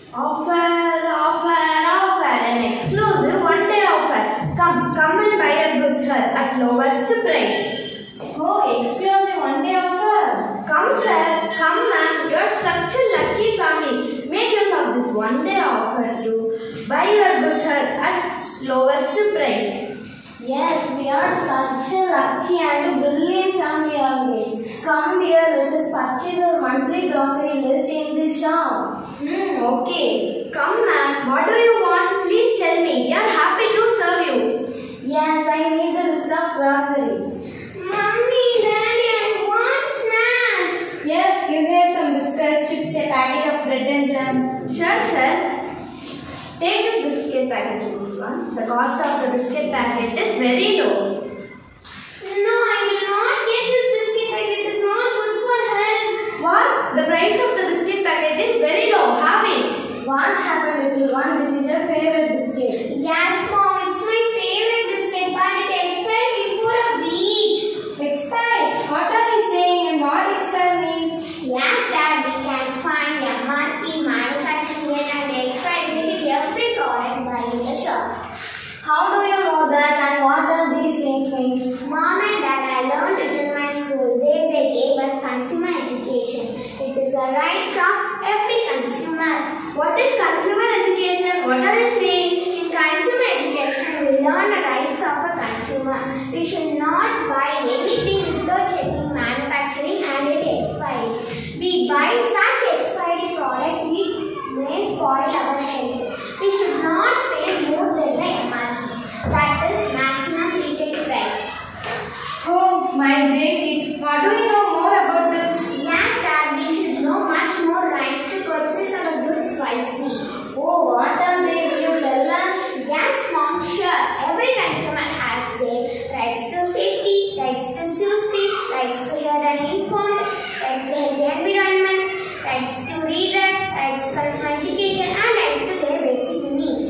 An exclusive one-day offer. Come and buy your goods here at lowest price. Oh, exclusive one-day offer. Come sir, come ma'am, you are such a lucky family. Make use of this one-day offer to buy your goods here at lowest price. Yes, we are such a lucky and brilliant family always. Come dear, let us purchase our monthly grocery list in this shop. Okay. Come ma'am, what do you want? Please tell me. We are happy to serve you. Yes, I need the list of groceries. Mommy, Daddy, I want snacks. Yes, give her some biscuits, chips, a packet of bread and jams. Sure, sir. Take this biscuit packet, one. The cost of the biscuit packet is very low. No, I will not get this biscuit packet. It is not good for health. What? The price of the biscuit packet is very low. Have it. What happened, little one? This is your favorite biscuit. Yes, Mom. It's my favorite biscuit, but it expired before a week. Expired? What are you saying and what expired means? Yes, Dad. We can find MRP manufacturing date and expiry date every product buy in the shop. How do you know that and what are these things mean? Mom and Dad, I learned it in my school. They gave us consumer education. It is the rights of every consumer. What is consumer education? What are you saying? In consumer education, we learn the rights of a consumer. We should not buy anything without checking manufacturing and its expiry. We buy such expiry product, it may spoil our health. We should not pay more than the MRP. That is maximum retail price. Oh, my great. What do you know more about this? Yes, Dad, we should know much more rights to purchase our goods wisely. Oh, what are they? Will you tell us? Yes, Mom, sure. Every consumer has their rights to safety, rights to choose things, rights to hear and informed, rights to healthy environment, rights to redress, rights to consumer education, and rights to their basic needs.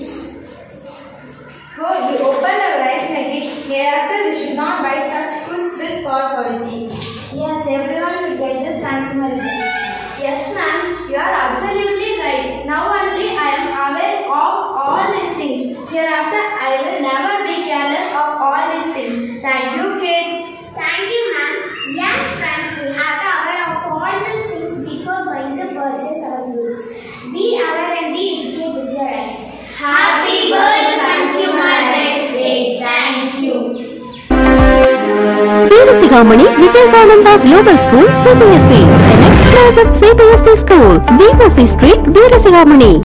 Oh, you open our rice making. Hereafter, we should not buy such goods with poor quality. Yes, everyone should get this consumer education. Yes, ma'am. You are absolutely right. Now only I am aware of all these things. Hereafter, I will never be careless of all these things. Thank you, kid. Thank you, ma'am. Yes, friends, we have to aware of all these things before going to purchase our goods. Be aware and be educated with your rights. Happy birthday, Consumer Rights Day. Thank you. Veerasigamani Vivekananda Global School CBSE, an exclusive CBSE school, VOC Street, Veerasigamani.